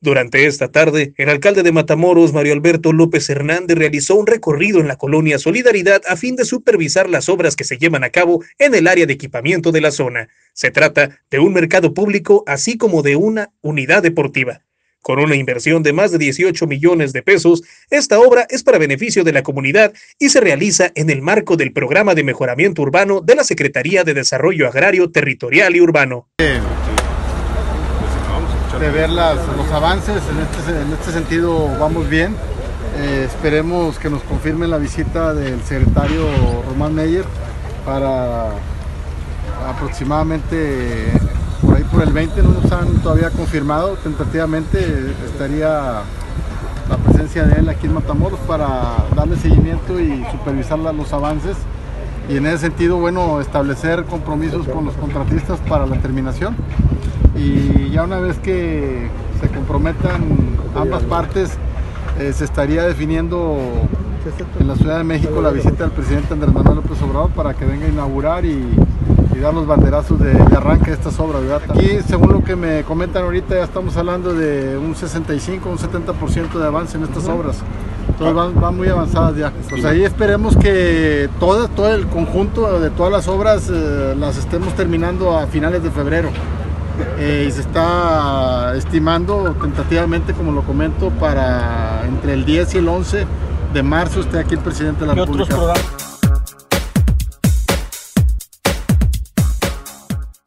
Durante esta tarde, el alcalde de Matamoros, Mario Alberto López Hernández, realizó un recorrido en la colonia Solidaridad a fin de supervisar las obras que se llevan a cabo en el área de equipamiento de la zona. Se trata de un mercado público, así como de una unidad deportiva. Con una inversión de más de 18 millones de pesos, esta obra es para beneficio de la comunidad y se realiza en el marco del Programa de Mejoramiento Urbano de la Secretaría de Desarrollo Agrario, Territorial y Urbano. De ver los avances, en este sentido vamos bien. Esperemos que nos confirmen la visita del secretario Román Meyer para aproximadamente por ahí por el 20, no nos han todavía confirmado, tentativamente estaría la presencia de él aquí en Matamoros para darle seguimiento y supervisar los avances y en ese sentido, bueno, establecer compromisos con los contratistas para la terminación. Y ya una vez que se comprometan ambas partes, se estaría definiendo en la Ciudad de México la visita del presidente Andrés Manuel López Obrador para que venga a inaugurar y dar los banderazos de arranque de estas obras, ¿verdad? Aquí, según lo que me comentan ahorita, ya estamos hablando de un 65, un 70% de avance en estas obras. Entonces van muy avanzadas ya. Pues ahí esperemos que todo el conjunto de todas las obras las estemos terminando a finales de febrero. Y se está estimando tentativamente, como lo comento, para entre el 10 y el 11 de marzo esté aquí el presidente de la República.